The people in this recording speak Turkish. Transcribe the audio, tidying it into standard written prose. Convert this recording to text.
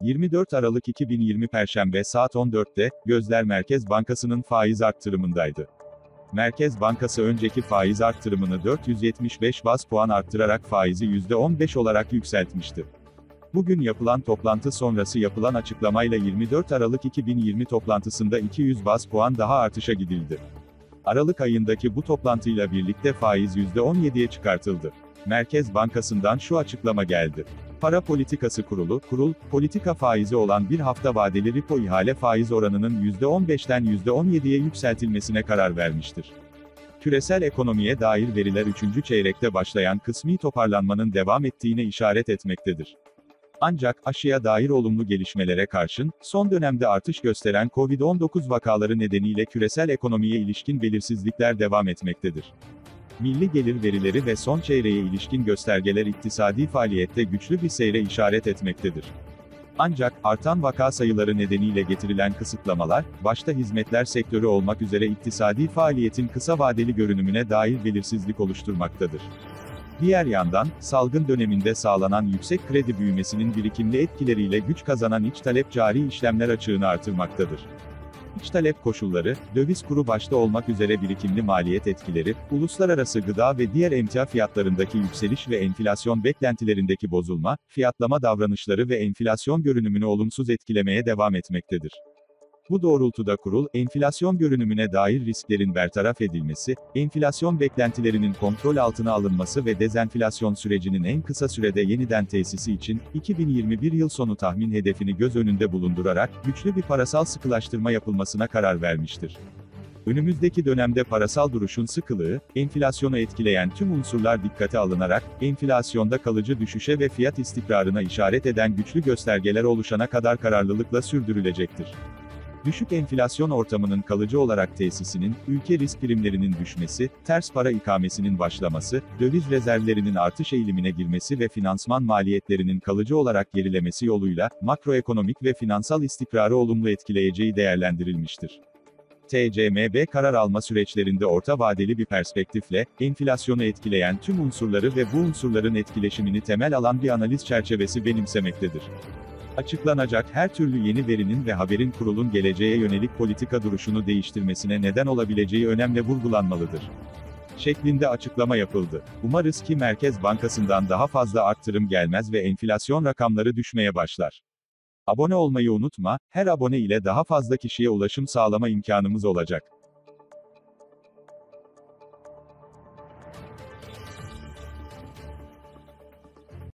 24 Aralık 2020 Perşembe saat 14'te, gözler Merkez Bankası'nın faiz arttırımındaydı. Merkez Bankası önceki faiz arttırımını 475 baz puan arttırarak faizi %15 olarak yükseltmişti. Bugün yapılan toplantı sonrası yapılan açıklamayla 24 Aralık 2020 toplantısında 200 baz puan daha artışa gidildi. Aralık ayındaki bu toplantıyla birlikte faiz %17'ye çıkartıldı. Merkez Bankası'ndan şu açıklama geldi. Para Politikası Kurul, politika faizi olan bir hafta vadeli repo ihale faiz oranının %15'ten %17'ye yükseltilmesine karar vermiştir. Küresel ekonomiye dair veriler 3. çeyrekte başlayan kısmi toparlanmanın devam ettiğine işaret etmektedir. Ancak, aşıya dair olumlu gelişmelere karşın, son dönemde artış gösteren Covid-19 vakaları nedeniyle küresel ekonomiye ilişkin belirsizlikler devam etmektedir. Milli gelir verileri ve son çeyreğe ilişkin göstergeler iktisadi faaliyette güçlü bir seyre işaret etmektedir. Ancak, artan vaka sayıları nedeniyle getirilen kısıtlamalar, başta hizmetler sektörü olmak üzere iktisadi faaliyetin kısa vadeli görünümüne dair belirsizlik oluşturmaktadır. Diğer yandan, salgın döneminde sağlanan yüksek kredi büyümesinin birikimli etkileriyle güç kazanan iç talep cari işlemler açığını artırmaktadır. İç talep koşulları, döviz kuru başta olmak üzere birikimli maliyet etkileri, uluslararası gıda ve diğer emtia fiyatlarındaki yükseliş ve enflasyon beklentilerindeki bozulma, fiyatlama davranışları ve enflasyon görünümünü olumsuz etkilemeye devam etmektedir. Bu doğrultuda kurul, enflasyon görünümüne dair risklerin bertaraf edilmesi, enflasyon beklentilerinin kontrol altına alınması ve dezenflasyon sürecinin en kısa sürede yeniden tesisi için, 2021 yıl sonu tahmin hedefini göz önünde bulundurarak, güçlü bir parasal sıkılaştırma yapılmasına karar vermiştir. Önümüzdeki dönemde parasal duruşun sıkılığı, enflasyonu etkileyen tüm unsurlar dikkate alınarak, enflasyonda kalıcı düşüşe ve fiyat istikrarına işaret eden güçlü göstergeler oluşana kadar kararlılıkla sürdürülecektir. Düşük enflasyon ortamının kalıcı olarak tesisinin, ülke risk primlerinin düşmesi, ters para ikamesinin başlaması, döviz rezervlerinin artış eğilimine girmesi ve finansman maliyetlerinin kalıcı olarak gerilemesi yoluyla, makroekonomik ve finansal istikrarı olumlu etkileyeceği değerlendirilmiştir. TCMB karar alma süreçlerinde orta vadeli bir perspektifle, enflasyonu etkileyen tüm unsurları ve bu unsurların etkileşimini temel alan bir analiz çerçevesi benimsemektedir. Açıklanacak her türlü yeni verinin ve haberin kurulun geleceğe yönelik politika duruşunu değiştirmesine neden olabileceği önemli vurgulanmalıdır. Şeklinde açıklama yapıldı. Umarız ki Merkez Bankası'ndan daha fazla arttırım gelmez ve enflasyon rakamları düşmeye başlar. Abone olmayı unutma, her abone ile daha fazla kişiye ulaşım sağlama imkanımız olacak.